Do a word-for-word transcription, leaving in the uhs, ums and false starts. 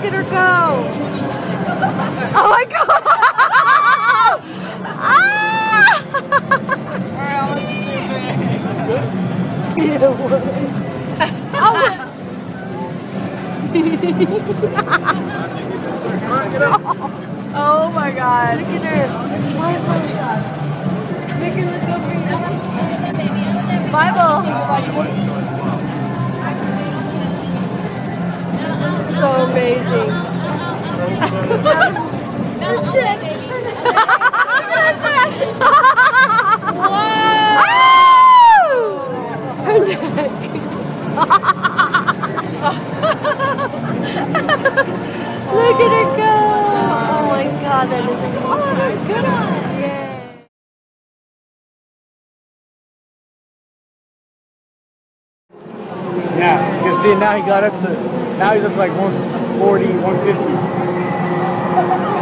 at her go! Oh my god! Ah! Alright, I'm stupid. Yeah, what? Oh my god. Look at her. Make her look over here. Bible. This is so amazing. Her neck. Look at her go! Oh my god, that is amazing. Oh, good one! Yay! Yeah, you can see now he got up to, now he's up to like one forty, one fifty.